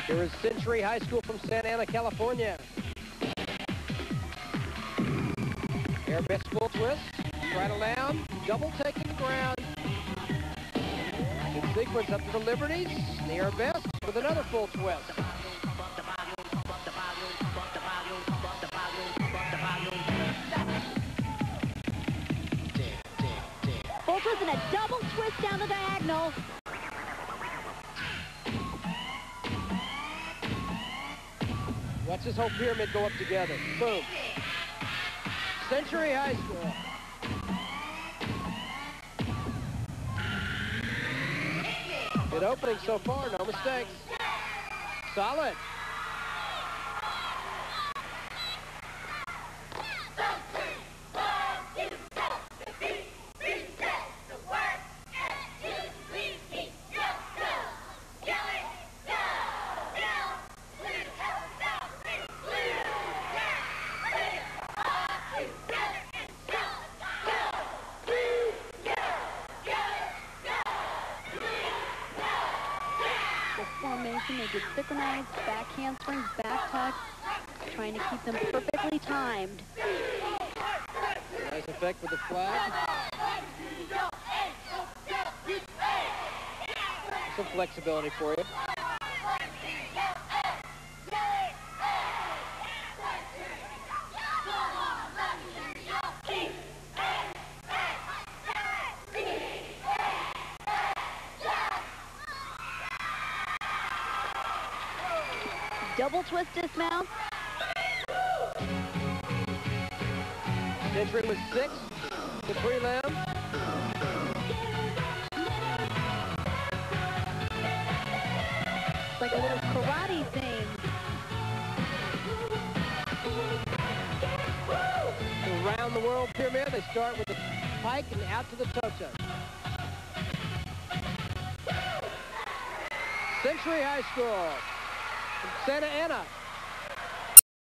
Here is Century High School from Santa Ana, California. Air best full twist, straddle down, double taking the ground. In sequence up to the Liberties, the air best with another full twist. Full twist and a double twist down the diagonal. Watch this whole pyramid go up together. Boom. Century High School. Good opening so far, no mistakes. Solid. Formation, they get synchronized, back handsprings, back tucks, trying to keep them perfectly timed. Nice effect with the flag. Some flexibility for you. Double twist dismount. Century with 6, the prelim. It's like a little karate thing. Around the world pyramid, they start with the pike and out to the toe-toe. Century High School from Santa Ana.